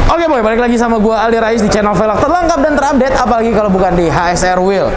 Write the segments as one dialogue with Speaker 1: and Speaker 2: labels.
Speaker 1: Oke boy, balik lagi sama gua Aldi Rais di channel velg terlengkap dan terupdate, apalagi kalau bukan di HSR Wheel.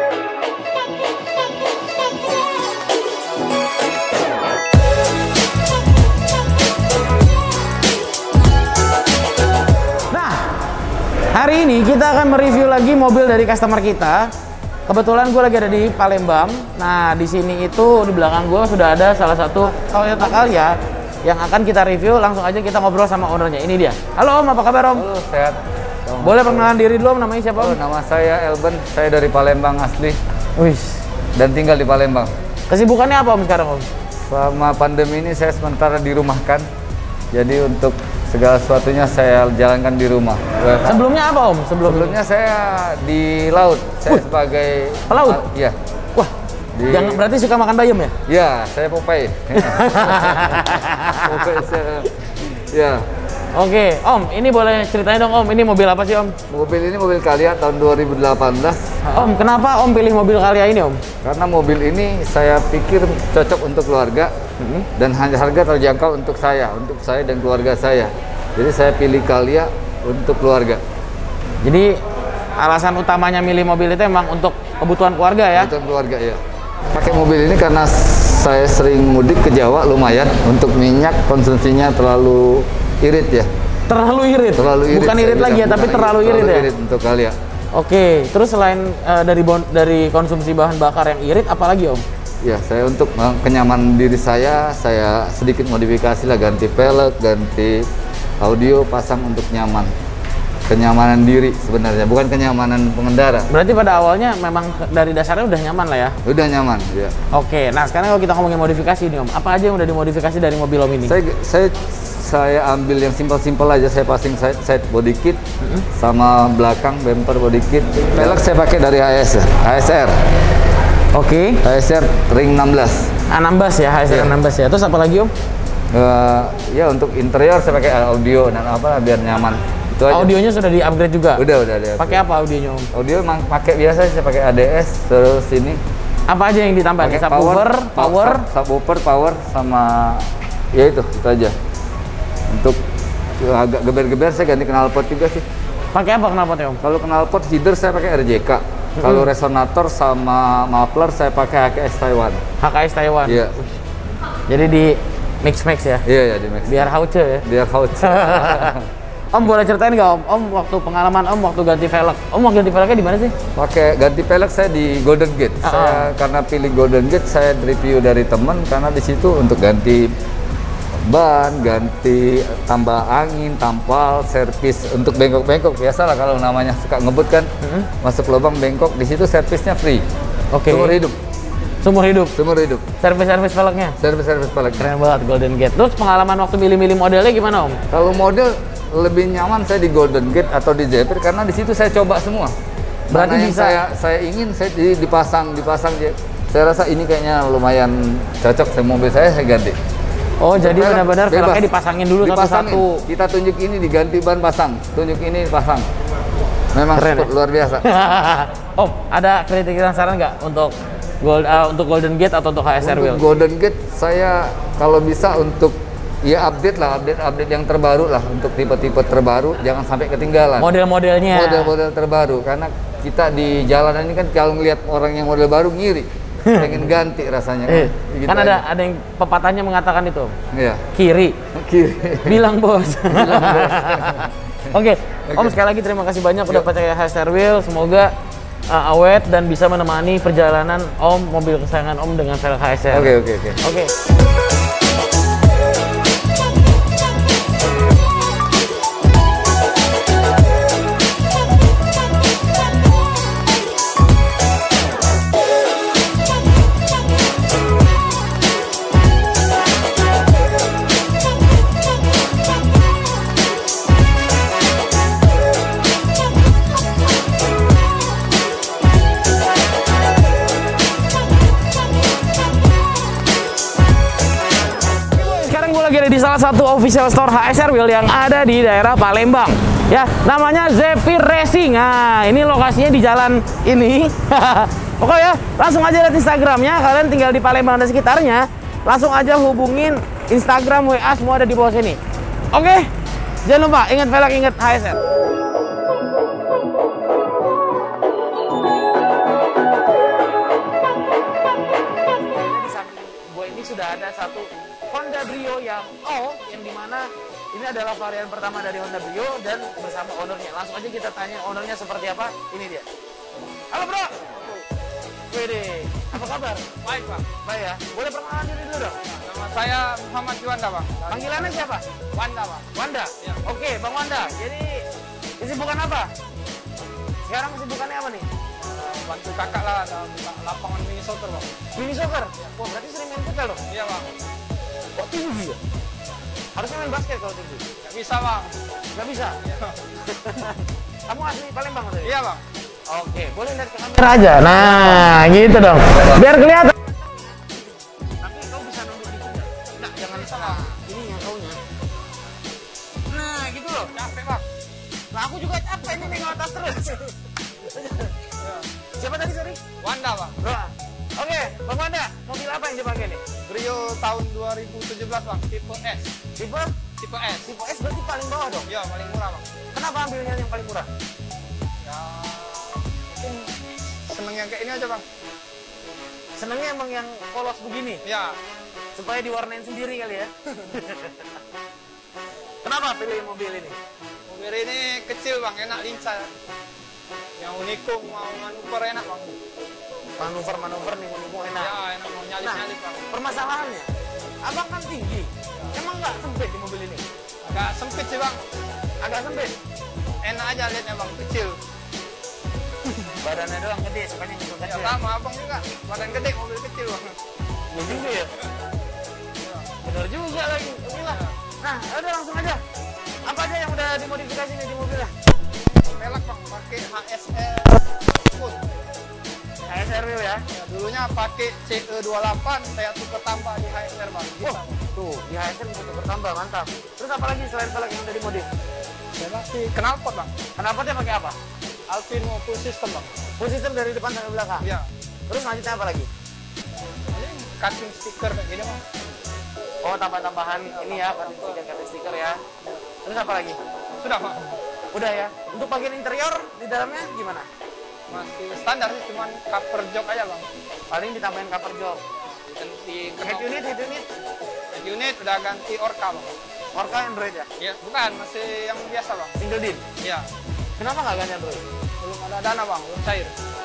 Speaker 1: Nah, hari ini kita akan mereview lagi mobil dari customer kita. Kebetulan gue lagi ada di Palembang. Nah, di sini itu di belakang gue sudah ada salah satu Toyota Calya yang akan kita review. Langsung aja kita ngobrol sama ownernya. Ini dia. Halo Om, apa kabar Om?
Speaker 2: Halo, sehat.
Speaker 1: Boleh perkenalan diri dulu Om, namanya siapa Om?
Speaker 2: Nama saya Elben, saya dari Palembang asli.
Speaker 1: Wih.
Speaker 2: Dan tinggal di Palembang.
Speaker 1: Kesibukannya apa Om sekarang Om?
Speaker 2: Selama pandemi ini saya sementara dirumahkan. Jadi untuk segala sesuatunya saya jalankan di rumah.
Speaker 1: Sebelumnya apa Om?
Speaker 2: Sebelumnya saya di laut. Saya sebagai
Speaker 1: pelaut?
Speaker 2: Iya.
Speaker 1: Wah, jangan berarti suka makan bayam ya?
Speaker 2: Iya, saya Popeye. Popeye saya. Ya.
Speaker 1: Oke, Om, ini boleh ceritain dong Om, ini mobil apa sih Om?
Speaker 2: Mobil ini mobil Calya tahun 2018.
Speaker 1: Om, kenapa Om pilih mobil Calya ini Om?
Speaker 2: Karena mobil ini saya pikir cocok untuk keluarga dan harga terjangkau untuk saya dan keluarga saya. Jadi saya pilih Calya untuk keluarga.
Speaker 1: Jadi alasan utamanya milih mobil itu emang untuk kebutuhan keluarga ya?
Speaker 2: Kebutuhan keluarga ya. Pakai mobil ini karena saya sering mudik ke Jawa lumayan. Untuk minyak konsumsinya terlalu irit ya.
Speaker 1: Terlalu irit?
Speaker 2: Terlalu irit.
Speaker 1: Bukan irit lagi ya, tapi terlalu irit ya?
Speaker 2: Irit untuk Calya.
Speaker 1: Oke, terus selain dari konsumsi bahan bakar yang irit, apalagi Om?
Speaker 2: Ya, saya untuk kenyamanan diri saya sedikit modifikasi lah, ganti pelek, ganti audio, pasang untuk nyaman. Kenyamanan diri sebenarnya, bukan kenyamanan pengendara.
Speaker 1: Berarti pada awalnya memang dari dasarnya udah nyaman lah ya?
Speaker 2: Udah nyaman, ya.
Speaker 1: Oke, nah sekarang kalau kita ngomongin modifikasi nih Om, apa aja yang udah dimodifikasi dari mobil Om ini?
Speaker 2: Saya ambil yang simpel-simpel aja, saya passing side body kit sama belakang bumper body kit. Pelek saya pakai dari HSR.
Speaker 1: Oke.
Speaker 2: HSR ring 16.
Speaker 1: A16 ya, HSR 16 ya. Terus apa lagi Om?
Speaker 2: Ya untuk interior saya pakai audio dan apa biar nyaman. Itu aja.
Speaker 1: Audionya sudah di-upgrade juga?
Speaker 2: Udah di-upgrade.
Speaker 1: Pakai apa audionya Om?
Speaker 2: Audio emang pakai biasa, saya pakai ADS, terus ini.
Speaker 1: Apa aja yang ditambah?
Speaker 2: Subwoofer, power sama ya itu aja. Untuk agak geber-geber saya ganti knalpot juga sih.
Speaker 1: Pakai apa knalpotnya Om?
Speaker 2: Kalau knalpot header saya pakai RJK. Kalau resonator sama muffler saya pakai HKS Taiwan.
Speaker 1: HKS Taiwan.
Speaker 2: Iya.
Speaker 1: Jadi di mix ya?
Speaker 2: Iya, di mix.
Speaker 1: Biar hauce ya?
Speaker 2: Biar hauce.
Speaker 1: Om boleh ceritain nggak Om? Om waktu pengalaman Om waktu ganti velg. Om mau ganti velgnya di mana sih?
Speaker 2: Pakai ganti pelek saya di Golden Gate. Saya karena pilih Golden Gate, saya review dari teman karena di situ untuk ganti ban, ganti tambah angin, tampal, servis untuk bengkok-bengkok biasalah kalau namanya suka ngebut kan, masuk lubang bengkok, di situ servisnya free.
Speaker 1: Oke.
Speaker 2: Seumur hidup.
Speaker 1: Seumur hidup. Servis
Speaker 2: Velgnya. Servis pelek.
Speaker 1: Keren banget Golden Gate. Terus pengalaman waktu milih-milih modelnya gimana Om?
Speaker 2: Kalau model lebih nyaman saya di Golden Gate atau di Zephyr karena di situ saya coba semua. Berarti mana bisa saya ingin saya dipasang. Saya rasa ini kayaknya lumayan cocok sama mobil saya ganti.
Speaker 1: Oh, jadi benar-benar velgnya dipasangin dulu satu-satu.
Speaker 2: Kita tunjuk ini diganti ban pasang, tunjuk ini pasang. Memang keren, luar biasa.
Speaker 1: Om, ada kritik dan saran nggak untuk Golden Gate atau untuk HSR Wheel?
Speaker 2: Golden Gate saya kalau bisa untuk update yang terbaru lah, untuk tipe-tipe terbaru, jangan sampai ketinggalan.
Speaker 1: Model-modelnya.
Speaker 2: Model terbaru, karena kita di jalanan ini kan kalau ngelihat orang yang model baru ngiri. Pengen ganti rasanya
Speaker 1: gitu kan ada yang pepatahnya mengatakan itu
Speaker 2: iya.
Speaker 1: Kiri bilang bos. Oke. Om sekali lagi terima kasih banyak udah pakai HSR Wheel, semoga awet dan bisa menemani perjalanan Om mobil kesayangan Om dengan velg HSR. Oke. Di salah satu official store HSR Wheel yang ada di daerah Palembang ya, namanya Zephyr Racing. Nah, ini lokasinya di jalan ini. Oke ya, langsung aja lihat Instagramnya. Kalian tinggal di Palembang dan sekitarnya, langsung aja hubungin Instagram, WA, semua ada di bawah sini. Oke, Jangan lupa, ingat velg, ingat HSR. Di samping gue ini sudah ada satu Honda Brio yang yang dimana ini adalah varian pertama dari Honda Brio dan bersama ownernya. Langsung aja kita tanya ownernya seperti apa. Ini dia. Halo bro. Wede, apa kabar?
Speaker 3: Baik, Bang.
Speaker 1: Baik ya. Boleh perkenalan diri dulu dong.
Speaker 3: Nama saya Muhammad Juanda, Bang.
Speaker 1: Panggilannya siapa?
Speaker 3: Wanda, Bang.
Speaker 1: Wanda.
Speaker 3: Ya.
Speaker 1: Oke, Bang Wanda. Jadi kesibukan apa? Sekarang kesibukannya apa nih?
Speaker 3: Bantu kakak lah, ada buka lapangan mini soccer, Bang.
Speaker 1: Mini soccer. Wah, berarti sering main futsal dong?
Speaker 3: Iya, Bang.
Speaker 1: Kok tinggi ya? Harusnya main basket kalau tinggi.
Speaker 3: Nggak bisa, Bang.
Speaker 1: Nggak bisa?
Speaker 3: Iya.
Speaker 1: Kamu asli Palembang atau?
Speaker 3: Iya, Bang.
Speaker 1: Oke, boleh lihat ke kamera aja. Nah, gitu dong. Biar kelihatan. Tapi kau bisa nunduk dikit nggak? Nggak, jangan salah. Ini yang kaunya. Nah, gitu loh.
Speaker 3: Capek, Bang.
Speaker 1: Nah, aku juga capek ini nengok atas terus. Siapa tadi, sorry?
Speaker 3: Wanda, Bang.
Speaker 1: Bro. Oke, Bang Wanda, mobil apa yang dipakai nih?
Speaker 3: Brio tahun 2017, Bang. Tipe S.
Speaker 1: Tipe?
Speaker 3: Tipe S.
Speaker 1: Tipe S berarti paling bawah dong?
Speaker 3: Iya, paling murah, Bang.
Speaker 1: Kenapa ambilnya yang paling murah?
Speaker 3: Ya, mungkin seneng yang kayak ini aja, Bang.
Speaker 1: Senengnya emang yang polos begini?
Speaker 3: Iya.
Speaker 1: Supaya diwarnain sendiri kali ya? Kenapa pilih mobil ini?
Speaker 3: Mobil ini kecil, Bang. Enak, lincah. Yang unikung, mau manuver enak, Bang.
Speaker 1: Manuver nih, mendukung enak.
Speaker 3: Ya, enak. Mau nyalip-nyalip, Bang.
Speaker 1: Permasalahannya, abang kan tinggi. Emang nggak sempit di mobil ini?
Speaker 3: Agak sempit sih, Bang.
Speaker 1: Agak sempit.
Speaker 3: Enak aja liatnya, Bang. Kecil.
Speaker 1: Badannya doang gede, sukanya yang
Speaker 3: Ya
Speaker 1: kecil.
Speaker 3: sama, Abang juga. Badan gede, mobil kecil, Bang.
Speaker 1: Ya juga ya. Bener juga lagi. Inilah. Nah, udah langsung aja. Apa aja yang udah dimodifikasi nih di mobilnya?
Speaker 3: Pelek, Bang, pakai HSR Full.
Speaker 1: HSR wheel ya.
Speaker 3: Ya, dulunya pakai CE28, saya tukar tambah di HSR, Bang. Bisa, Bang.
Speaker 1: Tuh, di HSR bisa bertambah, mantap. Terus apa lagi selain pelek yang udah dimodif?
Speaker 3: Saya masih knalpot, Bang.
Speaker 1: Knalpotnya pakai apa?
Speaker 3: Alpino full system, Bang.
Speaker 1: Full system dari depan sampai belakang.
Speaker 3: Iya.
Speaker 1: Terus lanjutnya apa lagi?
Speaker 3: Paling cutting stiker kayak gini, Bang.
Speaker 1: Oh, tambah-tambahan ini ya, cutting stiker ya. Terus apa lagi?
Speaker 3: Sudah, Bang.
Speaker 1: Udah ya. Untuk bagian interior di dalamnya gimana?
Speaker 3: Masih standar sih, cuman cover jok aja, Bang.
Speaker 1: Paling ditambahin cover jok.
Speaker 3: Ganti
Speaker 1: Head unit,
Speaker 3: head unit udah ganti Orca, Bang.
Speaker 1: Orca Android ya?
Speaker 3: Iya, bukan, masih yang biasa, Bang.
Speaker 1: Single din.
Speaker 3: Iya.
Speaker 1: Kenapa nggak ganti Android?
Speaker 3: Belum ada dana, Bang, belum cair.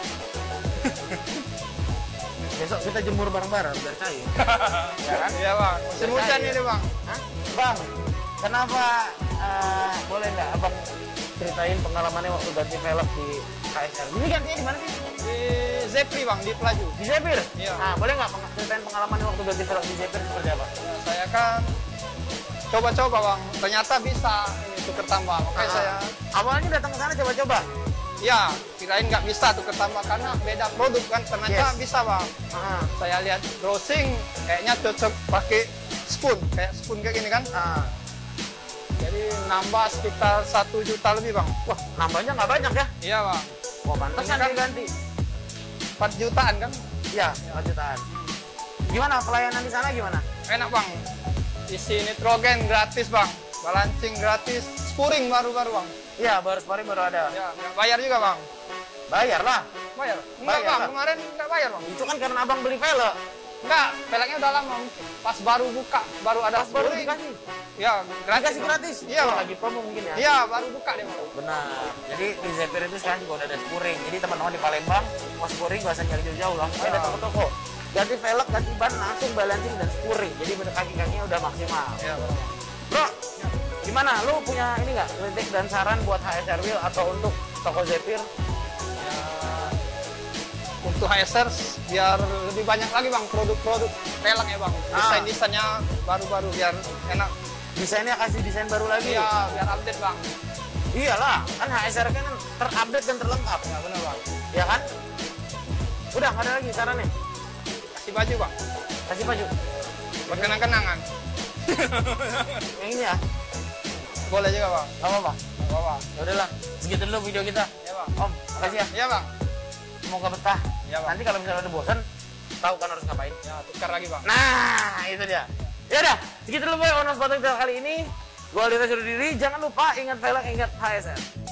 Speaker 1: Besok kita jemur bareng-bareng biar cair. Ya kan?
Speaker 3: Iya, Bang. Musim
Speaker 1: Biar
Speaker 3: hujan
Speaker 1: cair.
Speaker 3: ini, Bang.
Speaker 1: Hah? Bang, kenapa boleh nggak abang ceritain pengalamannya waktu ganti velg di HSR? Ini gantinya di mana sih?
Speaker 3: Di Zepri, Bang, di Pelaju.
Speaker 1: Di Zephyr?
Speaker 3: Iya.
Speaker 1: Nah, boleh nggak ceritain pengalamannya waktu ganti velg di Zephyr seperti apa?
Speaker 3: Ya, saya kan coba-coba, Bang. Ternyata bisa ini tuker tambah. Makanya saya
Speaker 1: Awalnya datang ke sana coba-coba.
Speaker 3: ya kirain nggak bisa tuker tambah karena beda produk kan. Ternyata
Speaker 1: Yes.
Speaker 3: bisa, Bang.
Speaker 1: Ah,
Speaker 3: Saya lihat browsing kayaknya cocok pakai spoon, kayak spoon kayak gini kan.
Speaker 1: ah.
Speaker 3: Jadi nambah sekitar 1 juta lebih, Bang.
Speaker 1: Wah, nambahnya nggak banyak ya?
Speaker 3: Iya, Bang.
Speaker 1: Wah, pantesan
Speaker 3: Ini kan-
Speaker 1: diganti.
Speaker 3: 4 jutaan kan.
Speaker 1: Iya, 4 jutaan. Gimana pelayanan di sana gimana?
Speaker 3: Enak, Bang. Isi nitrogen gratis, Bang. Balancing gratis. Spuring baru-baru, Bang.
Speaker 1: Iya, baru sparring baru ada.
Speaker 3: Ya, nggak bayar juga, Bang.
Speaker 1: Bayar lah.
Speaker 3: Bayar? Enggak,
Speaker 1: Bayar,
Speaker 3: Bang.
Speaker 1: Bang.
Speaker 3: Kemarin nggak bayar, Bang.
Speaker 1: Itu kan karena abang beli velg.
Speaker 3: Enggak, peleknya udah lama. Pas baru buka, baru ada
Speaker 1: Pas baru
Speaker 3: spuring.
Speaker 1: dikasih.
Speaker 3: Ya, gratis.
Speaker 1: Dikasih
Speaker 3: Bang.
Speaker 1: gratis.
Speaker 3: Iya,
Speaker 1: Wah,
Speaker 3: Bang.
Speaker 1: lagi promo mungkin ya.
Speaker 3: Iya, baru buka deh, Bang.
Speaker 1: Benar. Jadi di Zephyr itu sekarang juga udah ada spuring. Jadi teman-teman di Palembang mau spuring gak usah nyari jauh-jauh, langsung aja
Speaker 3: Ya.
Speaker 1: datang ke toko. Ganti velg, ganti ban, langsung balancing dan spuring. Jadi bener kaki-kakinya udah maksimal.
Speaker 3: Iya, Bang.
Speaker 1: Bro, gimana? Lu punya ini nggak kritik dan saran buat HSR Wheel atau untuk toko Zephyr?
Speaker 3: Ya, untuk HSR biar lebih banyak lagi, Bang, produk-produk pelek ya, Bang. Desain-desainnya baru-baru biar enak.
Speaker 1: Desainnya kasih desain baru lagi.
Speaker 3: Iya, biar update, Bang.
Speaker 1: Iyalah, kan HSR kan terupdate dan terlengkap.
Speaker 3: Ya, benar, Bang.
Speaker 1: Ya kan? Udah, nggak ada lagi sarannya.
Speaker 3: Kasih baju, Bang.
Speaker 1: Kasih baju.
Speaker 3: Buat kenang-kenangan.
Speaker 1: Yang ini ya.
Speaker 3: Boleh juga, Bang.
Speaker 1: Gak apa-apa.
Speaker 3: Nggak apa-apa.
Speaker 1: Ya udahlah, segitu dulu video kita.
Speaker 3: Ya, Bang.
Speaker 1: Om, makasih ya.
Speaker 3: Iya, Bang.
Speaker 1: Semoga betah.
Speaker 3: Iya, Bang.
Speaker 1: Nanti kalau misalnya udah bosan, tahu kan harus ngapain.
Speaker 3: Ya, tukar lagi, Bang.
Speaker 1: Nah, itu dia. Ya udah, segitu dulu boy, Ono Sepatu kita kali ini. Gua Aldi sudah diri, jangan lupa ingat velg, ingat HSR.